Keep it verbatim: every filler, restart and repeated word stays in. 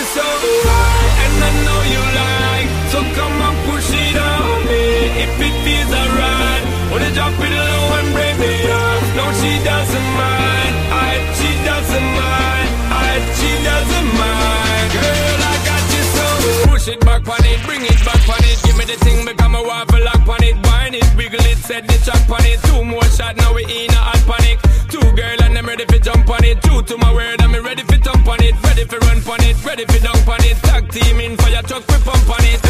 so high, and I know you like. So come on, push it on me if it feels alright. Wanna drop it low and break me off. No, she doesn't mind. I, she doesn't mind. I, she doesn't mind. Girl, I got you so. Push it back on it, bring it back on it. Give me the thing, become a waffle lock on it. Wine it, wiggle it, set the track on it. Two more shots, now we in a hot panic. Two girl and I'm ready for jump on it. True to my word, I'm ready for thump on it. Ready for run on it, ready for dunk on it. Tag team in fire truck, we pump on it.